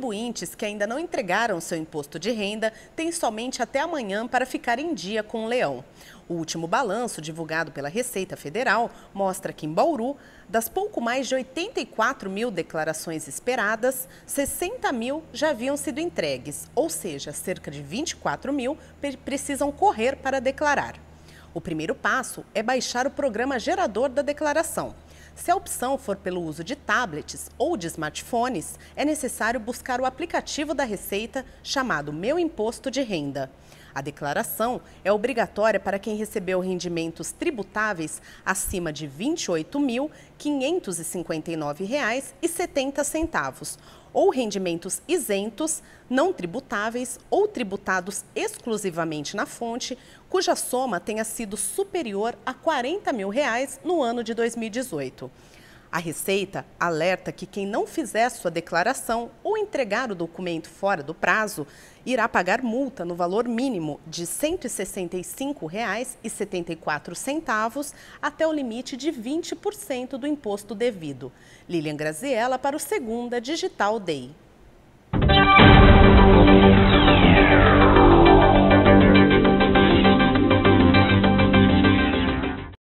contribuintes que ainda não entregaram seu imposto de renda têm somente até amanhã para ficar em dia com o leão. O último balanço, divulgado pela Receita Federal, mostra que em Bauru, das pouco mais de 84 mil declarações esperadas, 60 mil já haviam sido entregues, ou seja, cerca de 24 mil precisam correr para declarar. O primeiro passo é baixar o programa gerador da declaração. Se a opção for pelo uso de tablets ou de smartphones, é necessário buscar o aplicativo da Receita chamado Meu Imposto de Renda. A declaração é obrigatória para quem recebeu rendimentos tributáveis acima de R$ 28.559,70 ou rendimentos isentos, não tributáveis ou tributados exclusivamente na fonte, cuja soma tenha sido superior a R$ 40 mil no ano de 2018. A Receita alerta que quem não fizer sua declaração ou entregar o documento fora do prazo irá pagar multa no valor mínimo de R$ 165,74 até o limite de 20% do imposto devido. Lilian Graziella para o Segunda Digital Day.